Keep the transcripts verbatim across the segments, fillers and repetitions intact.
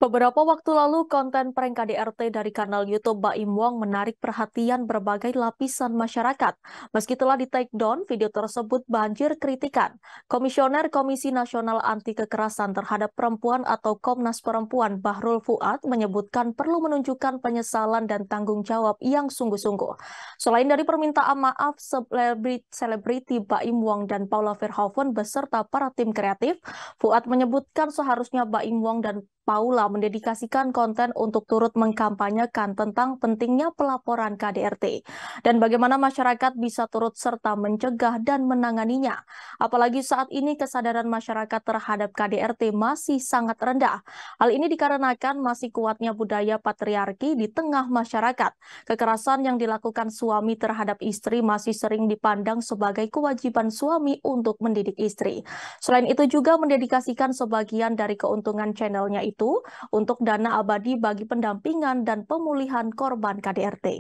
Beberapa waktu lalu, konten prank K D R T dari kanal YouTube Baim Wong menarik perhatian berbagai lapisan masyarakat. Meski telah di-take down, video tersebut banjir kritikan. Komisioner Komisi Nasional Anti Kekerasan Terhadap Perempuan atau Komnas Perempuan Bahrul Fuad menyebutkan perlu menunjukkan penyesalan dan tanggung jawab yang sungguh-sungguh. Selain dari permintaan maaf, selebriti Baim Wong dan Paula Verhoeven beserta para tim kreatif, Fuad menyebutkan seharusnya Baim Wong dan Paula mendedikasikan konten untuk turut mengkampanyekan tentang pentingnya pelaporan K D R T dan bagaimana masyarakat bisa turut serta mencegah dan menanganinya. Apalagi saat ini kesadaran masyarakat terhadap K D R T masih sangat rendah. Hal ini dikarenakan masih kuatnya budaya patriarki di tengah masyarakat. Kekerasan yang dilakukan suami terhadap istri masih sering dipandang sebagai kewajiban suami untuk mendidik istri. Selain itu juga mendedikasikan sebagian dari keuntungan channelnya itu itu untuk dana abadi bagi pendampingan dan pemulihan korban K D R T.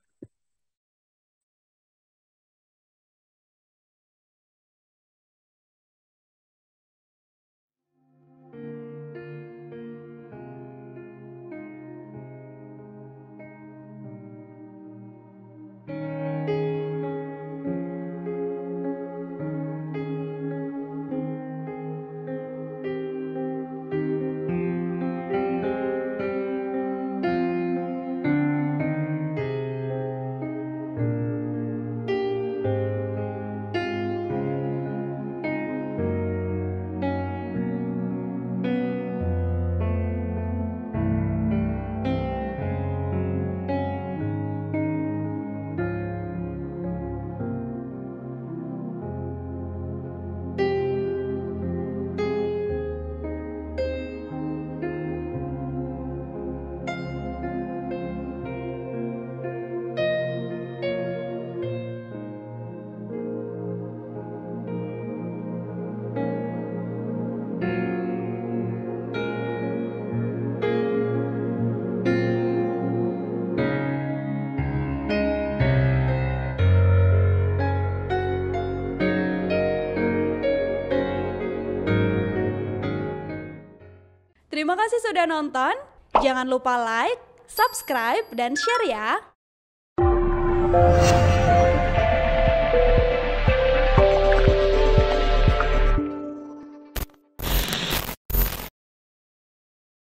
Terima kasih sudah nonton. Jangan lupa like, subscribe, dan share ya.